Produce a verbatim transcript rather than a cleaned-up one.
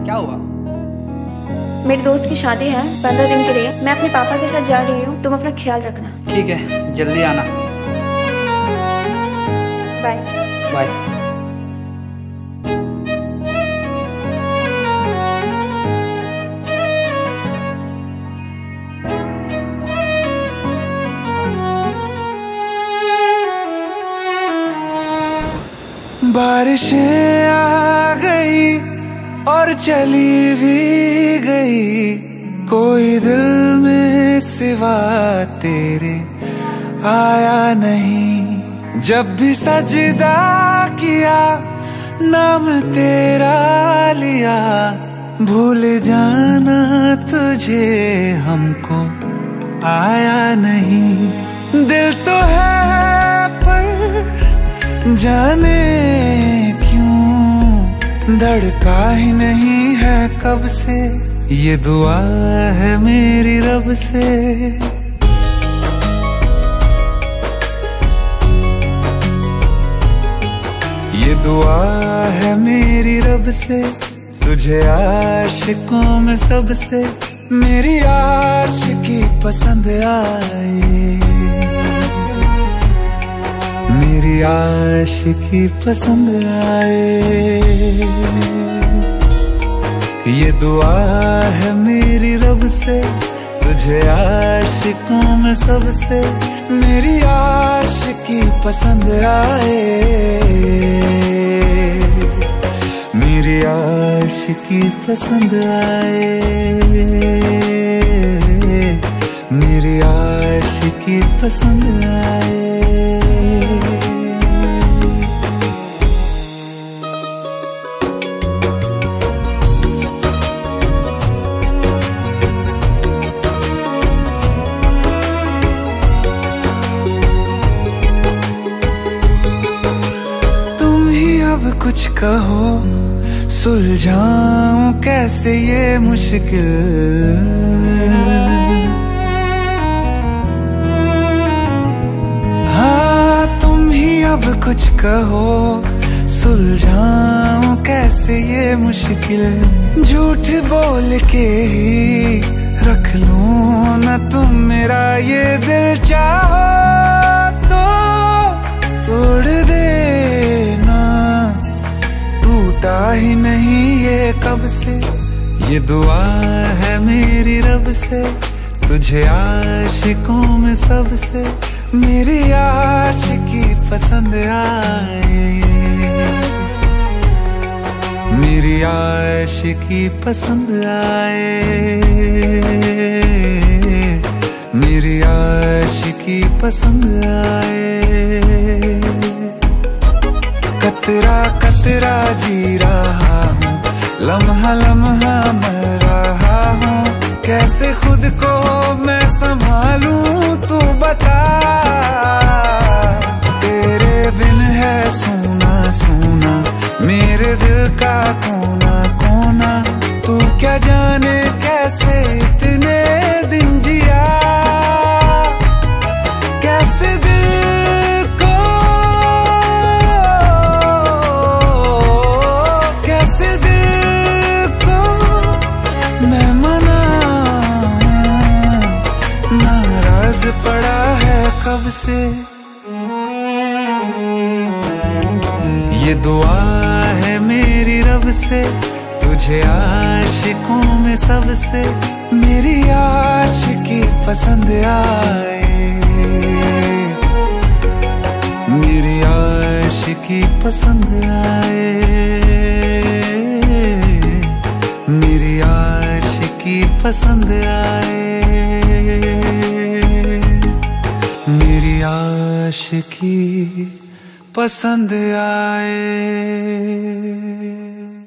क्या हुआ? मेरी दोस्त की शादी है पंद्रह दिन के लिए। मैं अपने पापा के साथ जा रही हूँ, तुम अपना ख्याल रखना। ठीक है, जल्दी आना। Bye bye. बारिशें आ गई और चली भी गई, कोई दिल में सिवा तेरे आया नहीं। जब भी सजदा किया नाम तेरा लिया, भूल जाना तुझे हमको आया नहीं। दिल तो है पर जाने क्यों धड़का ही नहीं है कब से, ये दुआ है मेरी रब से। ये दुआ है मेरी रब से, तुझे आशिकों में सबसे मेरी आशिकी पसंद आए, मेरी आशिकी पसंद आए। ये दुआ है मेरी रब से, तुझे आशिकों में सबसे मेरी आशिकी पसंद आए, मेरी आशिकी पसंद आए, मेरी आशिकी पसंद आए। कुछ कहो सुलझाऊं कैसे ये मुश्किल, हाँ तुम ही अब कुछ कहो सुलझाऊं कैसे ये मुश्किल। झूठ बोल के ही रख लूं ना तुम मेरा ये दिल, चाहो तो तोड़ देना, टूटा ही नहीं ये कब से। ये दुआ है मेरी रब से, तुझे आशिकों में सबसे मेरी आशिकी पसंद आए, मेरी आशिकी पसंद आए, मेरी आशिकी पसंद आए। कतरा कतरा जी रहा हूँ, लम्हा लम्हा मर रहा हूँ, कैसे खुद को मैं संभालूं तू बता। तेरे बिन है सूना सूना मेरे दिल का कोना कोना, तू क्या जाने कैसे इतने दिन जिया, कैसे दिल को कैसे दिल को मैं मनाऊं, नाराज पड़ा है कब से। ये दुआ है मेरी रब से, तुझे आशिकों में सबसे मेरी आशिकी पसंद आए, मेरी आशिकी पसंद आए, मेरी आशिकी पसंद आए, मेरी आशिकी पसंद आए।